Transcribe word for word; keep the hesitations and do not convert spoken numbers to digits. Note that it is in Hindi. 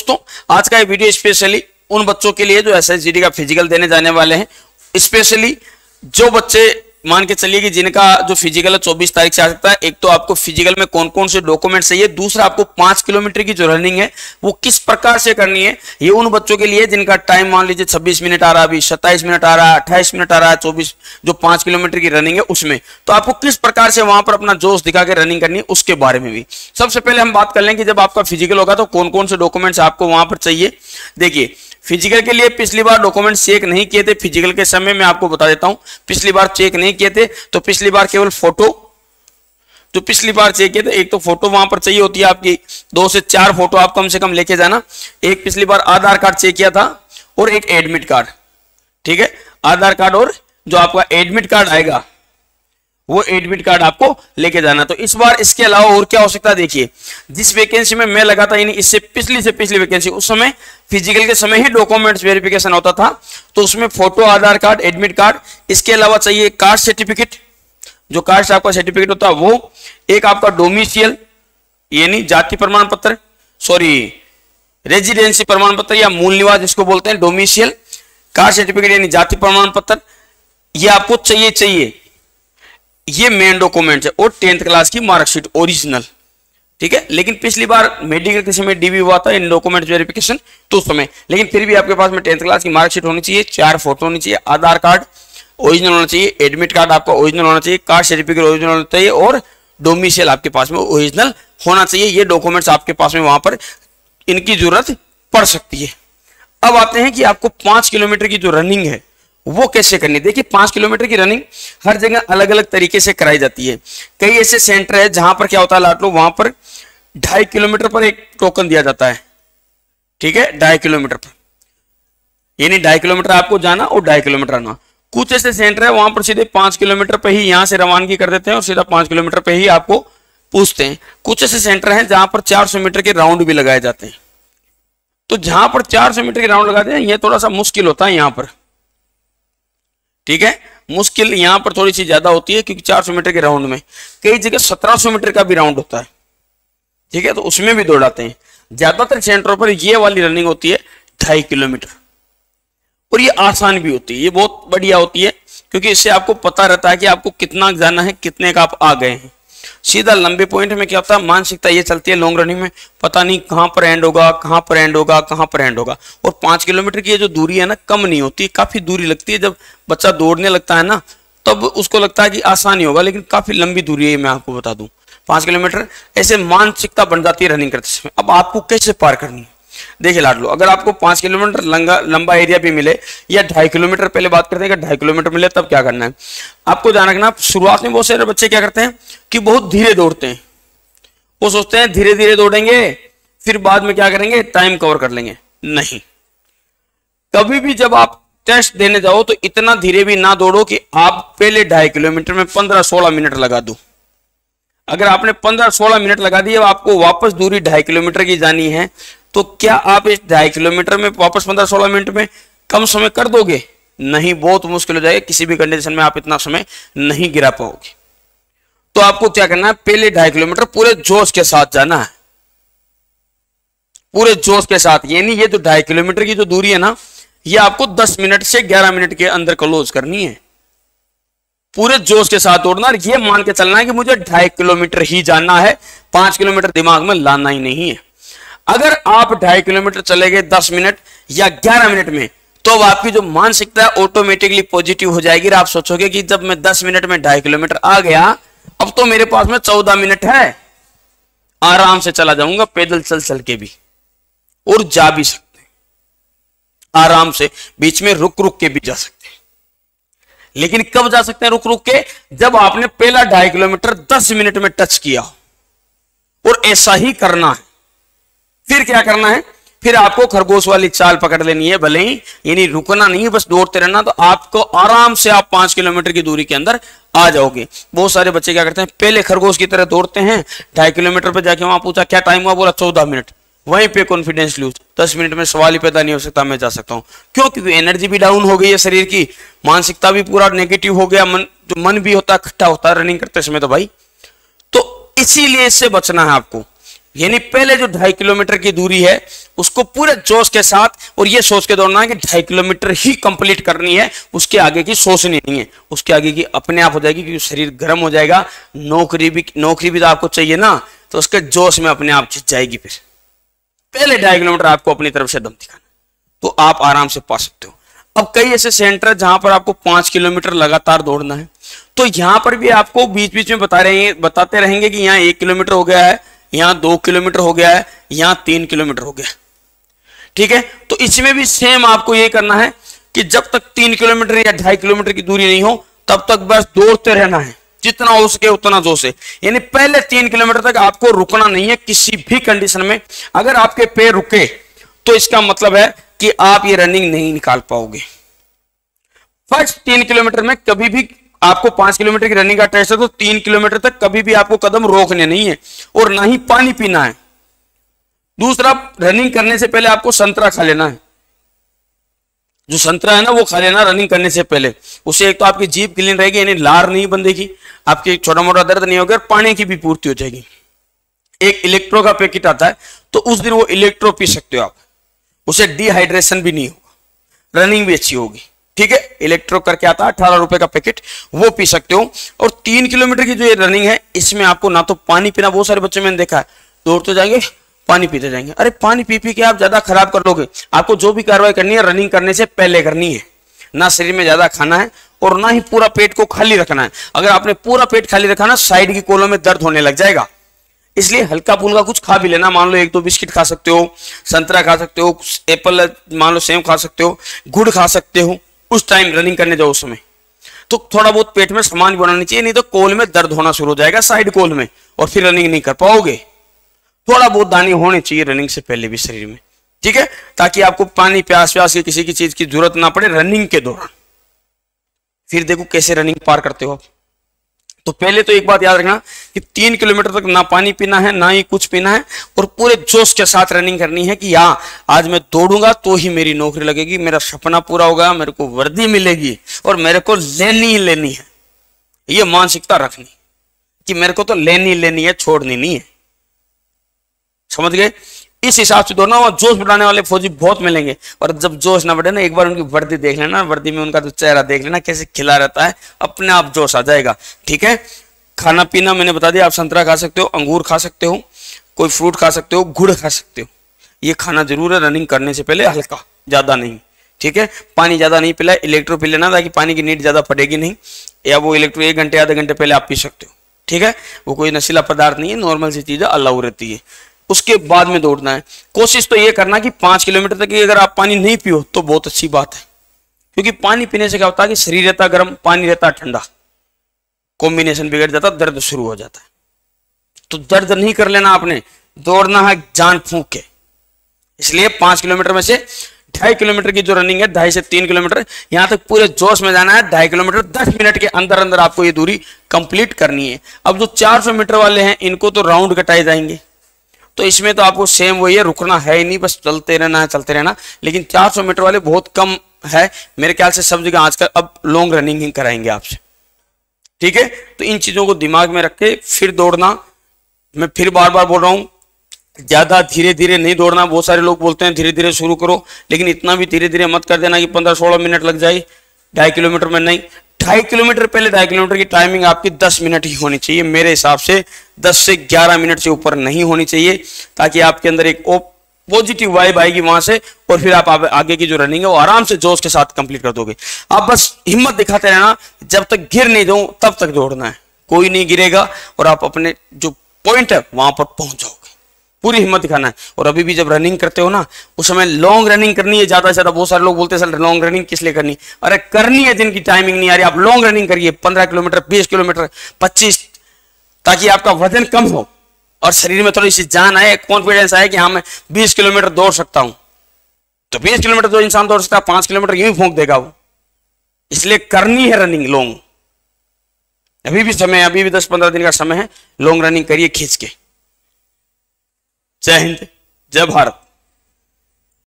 दोस्तों आज का ये वीडियो स्पेशली उन बच्चों के लिए जो एसएसजीडी का फिजिकल देने जाने वाले हैं, स्पेशली जो बच्चे मान के चलिए कि जिनका जो फिजिकल है चौबीस तारीख से आ सकता है। एक तो आपको फिजिकल में कौन कौन से डॉक्यूमेंट चाहिए, दूसरा आपको पांच किलोमीटर की जो रनिंग है वो किस प्रकार से करनी है। ये उन बच्चों के लिए जिनका टाइम मान लीजिए छब्बीस मिनट आ रहा है, अभी सत्ताईस मिनट आ रहा है, अट्ठाईस मिनट आ रहा है, चौबीस जो पांच किलोमीटर की रनिंग है उसमें, तो आपको किस प्रकार से वहां पर अपना जोश दिखा के रनिंग करनी है उसके बारे में भी सबसे पहले हम बात कर लें कि जब आपका फिजिकल होगा तो कौन कौन से डॉक्यूमेंट्स आपको वहां पर चाहिए। देखिए फिजिकल के लिए पिछली बार डॉक्यूमेंट चेक नहीं किए थे, फिजिकल के समय मैं आपको बता देता हूं, पिछली बार चेक नहीं किए थे तो पिछली बार केवल फोटो, जो पिछली बार चेक किए थे एक तो फोटो वहां पर चाहिए होती है आपकी, दो से चार फोटो आप कम से कम लेके जाना। एक पिछली बार आधार कार्ड चेक किया था और एक एडमिट कार्ड, ठीक है, आधार कार्ड और जो आपका एडमिट कार्ड आएगा वो एडमिट कार्ड आपको लेके जाना। तो इस बार इसके अलावा और क्या हो सकता है, देखिए जिस वैकेंसी में मैं लगा था यानी इससे पिछली से पिछली वैकेंसी, उस समय फिजिकल के समय ही डॉक्यूमेंट्स वेरिफिकेशन होता था, तो उसमें photo, Aadhaar card, admit card, इसके अलावा चाहिए कास्ट सर्टिफिकेट, जो कास्ट आपका सर्टिफिकेट होता है वो, एक आपका डोमिसियल यानी जाति प्रमाण पत्र, सॉरी रेजिडेंसी प्रमाण पत्र या मूल निवास जिसको बोलते हैं डोमिसियल, कास्ट सर्टिफिकेट यानी जाति प्रमाण पत्र, ये आपको चाहिए चाहिए ये मेन डॉक्यूमेंट है, और टेंथ क्लास की मार्कशीट ओरिजिनल, ठीक है। लेकिन पिछली बार मेडिकल के समय डीवी हुआ था इन डॉक्यूमेंट वेरिफिकेशन तो उस समय, लेकिन फिर भी आपके पास में टेंथ क्लास की मार्कशीट होनी चाहिए, चार फोटो होनी चाहिए, आधार कार्ड ओरिजिनल होना चाहिए, एडमिट कार्ड आपका ओरिजिनल होना चाहिए, कास्ट सर्टिफिकेट ओरिजिनल होना चाहिए और डोमिसाइल आपके पास में ओरिजिनल होना चाहिए। ये डॉक्यूमेंट्स आपके पास में वहां पर इनकी जरूरत पड़ सकती है। अब आते हैं कि आपको पांच किलोमीटर की जो रनिंग है वो कैसे करनी है। देखिए पांच किलोमीटर की रनिंग हर जगह अलग अलग तरीके से कराई जाती है। कई ऐसे सेंटर है जहां पर क्या होता है लाडलो, वहां पर ढाई किलोमीटर पर एक टोकन दिया जाता है, ठीक है, ढाई किलोमीटर पर, यानी ढाई किलोमीटर आपको जाना और ढाई किलोमीटर आना। कुछ ऐसे सेंटर है वहां पर सीधे पांच किलोमीटर पे ही यहां से रवानगी कर देते हैं और सीधा पांच किलोमीटर पे ही आपको पूछते हैं। कुछ ऐसे सेंटर हैं जहां पर चार सौ मीटर के राउंड भी लगाए जाते हैं। तो जहां पर चार सौ मीटर के राउंड लगाते हैं ये थोड़ा सा मुश्किल होता है यहां पर, ठीक है, मुश्किल यहां पर थोड़ी सी ज्यादा होती है क्योंकि चार सौ मीटर के राउंड में कई जगह सत्रह सौ मीटर का भी राउंड होता है, ठीक है, तो उसमें भी दौड़ाते हैं। ज्यादातर सेंटरों पर ये वाली रनिंग होती है ढाई किलोमीटर और ये आसान भी होती है, ये बहुत बढ़िया होती है क्योंकि इससे आपको पता रहता है कि आपको कितना जाना है, कितने का आप आ गए हैं। सीधा लंबे पॉइंट में क्या होता है, मानसिकता ये चलती है लॉन्ग रनिंग में, पता नहीं कहां पर एंड होगा, कहां पर एंड होगा, कहां पर एंड होगा। और पांच किलोमीटर की ये जो दूरी है ना कम नहीं होती, काफी दूरी लगती है। जब बच्चा दौड़ने लगता है ना तब उसको लगता है कि आसानी होगा, लेकिन काफी लंबी दूरी है, मैं आपको बता दूं पांच किलोमीटर। ऐसे मानसिकता बन जाती है रनिंग करते समय। अब आपको कैसे पार करनी है, देखिए लाडलो, अगर आपको पांच किलोमीटर लंबा लंबा एरिया भी मिले या ढाई किलोमीटर, पहले बात करते हैं कि ढाई किलोमीटर मिले तब क्या करना है। आपको ध्यान रखना, शुरुआत में बहुत सारे बच्चे क्या करते हैं कि बहुत धीरे दौड़ते हैं, वो सोचते हैं धीरे धीरे दौड़ेंगे फिर बाद में क्या करेंगे, टाइम कवर कर लेंगे। नहीं, कभी भी जब आप टेस्ट देने जाओ तो इतना धीरे भी ना दौड़ो कि आप पहले ढाई किलोमीटर में पंद्रह सोलह मिनट लगा दो। अगर आपने पंद्रह सोलह मिनट लगा दिए, आपको वापस दूरी ढाई किलोमीटर की जानी है, तो क्या आप इस ढाई किलोमीटर में वापस पंद्रह सोलह मिनट में कम समय कर दोगे? नहीं, बहुत मुश्किल हो जाएगा, किसी भी कंडीशन में आप इतना समय नहीं गिरा पाओगे। तो आपको क्या करना है, पहले ढाई किलोमीटर पूरे जोश के साथ जाना है, पूरे जोश के साथ। यानी ये जो ढाई किलोमीटर की जो दूरी है ना, ये आपको दस मिनट से ग्यारह मिनट के अंदर क्लोज करनी है। पूरे जोश के साथ दौड़ना, ये मान के चलना है कि मुझे ढाई किलोमीटर ही जाना है, पांच किलोमीटर दिमाग में लाना ही नहीं है। अगर आप ढाई किलोमीटर चले गए दस मिनट या ग्यारह मिनट में, तो अब आपकी जो मानसिकता है ऑटोमेटिकली पॉजिटिव हो जाएगी। आप सोचोगे कि जब मैं दस मिनट में ढाई किलोमीटर आ गया, अब तो मेरे पास में चौदह मिनट है, आराम से चला जाऊंगा, पैदल चल चल के भी, और जा भी सकते हैं आराम से, बीच में रुक रुक के भी जा सकते हैं। लेकिन कब जा सकते हैं रुक रुक के? जब आपने पहला ढाई किलोमीटर दस मिनट में टच किया हो, और ऐसा ही करना है। फिर क्या करना है, फिर आपको खरगोश वाली चाल पकड़ लेनी है, भले ही यानी रुकना नहीं है, बस दौड़ते रहना, तो आपको आराम से आप पांच किलोमीटर की दूरी के अंदर आ जाओगे। बहुत सारे बच्चे क्या करते हैं, पहले खरगोश की तरह दौड़ते हैं, ढाई किलोमीटर पे जाके वहां पूछा क्या टाइम हुआ, बोला चौदह मिनट, वहीं पे कॉन्फिडेंस लूज, दस मिनट में सवाल ही पैदा नहीं हो सकता, मैं जा सकता हूं। क्यों? क्योंकि एनर्जी भी डाउन हो गई है शरीर की, मानसिकता भी पूरा नेगेटिव हो गया, मन जो मन भी होता है खट्टा होता है रनिंग करते समय। तो भाई तो इसीलिए इससे बचना है आपको। यानी पहले जो ढाई किलोमीटर की दूरी है उसको पूरे जोश के साथ और ये सोच के दौड़ना है कि ढाई किलोमीटर ही कंप्लीट करनी है, उसके आगे की सोचनी नहीं है, उसके आगे की अपने आप हो जाएगी क्योंकि शरीर गर्म हो जाएगा। नौकरी भी नौकरी भी तो आपको चाहिए ना, तो उसके जोश में अपने आप खिंच जाएगी। फिर पहले ढाई किलोमीटर आपको अपनी तरफ से दम दिखाना, तो आप आराम से पा सकते हो। अब कई ऐसे सेंटर जहां पर आपको पांच किलोमीटर लगातार दौड़ना है, तो यहां पर भी आपको बीच बीच में बता रहे हैं बताते रहेंगे कि यहाँ एक किलोमीटर हो गया है, यहाँ दो किलोमीटर हो गया है, यहाँ तीन किलोमीटर हो गया। ठीक है, तो इसमें भी सेम आपको ये करना है कि जब तक तीन किलोमीटर या ढाई किलोमीटर की दूरी नहीं हो तब तक बस दौड़ते रहना है, जितना हो सके उतना जोर से। यानी पहले तीन किलोमीटर तक आपको रुकना नहीं है किसी भी कंडीशन में। अगर आपके पैर रुके तो इसका मतलब है कि आप ये रनिंग नहीं निकाल पाओगे। फर्स्ट तीन किलोमीटर में कभी भी आपको पांच किलोमीटर की रनिंग का टेस्ट है तो तीन किलोमीटर तक कभी भी आपको कदम रोकने नहीं है और ना ही पानी पीना है। दूसरा, रनिंग करने से पहले आपको संतरा खा लेना है। जो संतरा है ना वो खा लेना रनिंग करने से पहले। उससे एक तो आपकी जीभ क्लीन रहेगी, यानी लार नहीं बंधेगी, आपकी छोटा मोटा दर्द नहीं होगा और पानी की भी पूर्ति हो जाएगी। एक इलेक्ट्रो का पैकेट आता है तो उस दिन वो इलेक्ट्रो पी सकते हो आप, उसे डिहाइड्रेशन भी नहीं होगा, रनिंग भी अच्छी होगी। ठीक है, इलेक्ट्रो करके आता है अठारह रुपए का पैकेट, वो पी सकते हो। और तीन किलोमीटर की जो ये रनिंग है इसमें आपको ना तो पानी पीना, बहुत सारे बच्चे मैंने देखा है दौड़ते जाएंगे पानी पीते जाएंगे। अरे पानी पी पी के आप ज्यादा खराब कर लोगे। आपको जो भी कार्रवाई करनी है रनिंग करने से पहले करनी है, ना शरीर में ज्यादा खाना है और ना ही पूरा पेट को खाली रखना है। अगर आपने पूरा पेट खाली रखा ना साइड की कोलों में दर्द होने लग जाएगा। इसलिए हल्का फुल्का कुछ खा भी लेना, मान लो एक दो बिस्किट खा सकते हो, संतरा खा सकते हो, एप्पल मान लो सेब खा सकते हो, गुड़ खा सकते हो। उस टाइम रनिंग करने जाओ उस समय तो थोड़ा बहुत पेट में सामान बनानी चाहिए, नहीं तो कोल में दर्द होना शुरू हो जाएगा, साइड कोल में, और फिर रनिंग नहीं कर पाओगे। थोड़ा बहुत दाने होने चाहिए रनिंग से पहले भी शरीर में, ठीक है, ताकि आपको पानी प्यास प्यास की किसी की चीज की जरूरत ना पड़े रनिंग के दौरान। फिर देखो कैसे रनिंग पार करते हो आप। तो पहले तो एक बात याद रखना कि तीन किलोमीटर तक ना पानी पीना है ना ही कुछ पीना है और पूरे जोश के साथ रनिंग करनी है कि हाँ आज मैं दौड़ूंगा तो ही मेरी नौकरी लगेगी, मेरा सपना पूरा होगा, मेरे को वर्दी मिलेगी और मेरे को लेनी ही लेनी है। ये मानसिकता रखनी कि मेरे को तो लेनी लेनी है, छोड़नी नहीं है। समझ गए? इस हिसाब से दौड़ना। वहां जोश बढ़ाने वाले फौजी बहुत मिलेंगे, और जब जोश ना बढ़े ना एक बार उनकी वर्दी देख लेना, वर्दी में उनका तो चेहरा देख लेना कैसे खिला रहता है, अपने आप जोश आ जाएगा। ठीक है, खाना पीना मैंने बता दिया, आप संतरा खा सकते हो, अंगूर खा सकते हो, कोई फ्रूट खा सकते हो, गुड़ खा सकते हो। ये खाना जरूर है रनिंग करने से पहले, हल्का, ज्यादा नहीं। ठीक है, पानी ज्यादा नहीं पिला, इलेक्ट्रो पी लेना ताकि पानी की नीड ज्यादा पड़ेगी नहीं, या वो इलेक्ट्रो एक घंटे आधे घंटे पहले आप पी सकते हो। ठीक है, वो कोई नशीला पदार्थ नहीं है, नॉर्मल सी चीज है, अलाउ रहती है। उसके बाद में दौड़ना है। कोशिश तो ये करना कि पांच किलोमीटर तक अगर आप पानी नहीं पियो तो बहुत अच्छी बात है, क्योंकि पानी पीने से क्या होता है कि शरीर रहता गर्म, पानी रहता ठंडा, कॉम्बिनेशन बिगड़ जाता, दर्द शुरू हो जाता है। तो दर्द नहीं कर लेना आपने, दौड़ना है जान फूंक के। इसलिए पांच किलोमीटर में से ढाई किलोमीटर की जो रनिंग है, ढाई से तीन किलोमीटर, यहां तक पूरे जोश में जाना है। ढाई किलोमीटर दस मिनट के अंदर अंदर आपको ये दूरी कंप्लीट करनी है। अब जो चार सौ मीटर वाले हैं इनको तो राउंड कटाए जाएंगे, तो इसमें तो आपको सेम वही है, रुकना है ही नहीं, बस चलते रहना है, चलते रहना। लेकिन चार सौ मीटर वाले बहुत कम है, मेरे ख्याल से सब जगह आजकल अब लॉन्ग रनिंग ही कराएंगे आपसे। ठीक है, तो इन चीजों को दिमाग में रख के फिर दौड़ना। मैं फिर बार बार बोल रहा हूं, ज्यादा धीरे धीरे नहीं दौड़ना। बहुत सारे लोग बोलते हैं धीरे धीरे शुरू करो, लेकिन इतना भी धीरे धीरे मत कर देना कि पंद्रह सोलह मिनट लग जाए ढाई किलोमीटर में। नहीं, ढाई किलोमीटर पहले ढाई किलोमीटर की टाइमिंग आपकी दस मिनट ही होनी चाहिए मेरे हिसाब से, दस से ग्यारह मिनट से ऊपर नहीं होनी चाहिए, ताकि आपके अंदर एक पॉजिटिव वाइब आएगी वहां से, और फिर आप आगे की जो रनिंग है वो आराम से जोश के साथ कंप्लीट कर दोगे। आप बस हिम्मत दिखाते रहना, जब तक गिर नहीं जाऊं तब तक दौड़ना है, कोई नहीं गिरेगा और आप अपने जो पॉइंट है वहां पर पहुंच जाओगे। पूरी हिम्मत दिखाना है। और अभी भी जब रनिंग करते हो ना उस समय लॉन्ग रनिंग करनी है ज्यादा से ज्यादा। बहुत सारे लोग बोलते हैं सर लॉन्ग रनिंग किस लिए करनी, अरे करनी है जिनकी टाइमिंग नहीं आ रही, आप लॉन्ग रनिंग करिए, पंद्रह किलोमीटर, बीस किलोमीटर, पच्चीस, ताकि आपका वजन कम हो और शरीर में थोड़ी सी जान आए, कॉन्फिडेंस आए कि हाँ मैं बीस किलोमीटर दौड़ सकता हूं। तो बीस किलोमीटर जो इंसान दौड़ सकता है पांच किलोमीटर यूं ही फूंक देगा वो। इसलिए करनी है रनिंग लॉन्ग, अभी भी समय, अभी भी दस पंद्रह दिन का समय है, लॉन्ग रनिंग करिए खींच के। जय हिंद, जय भारत।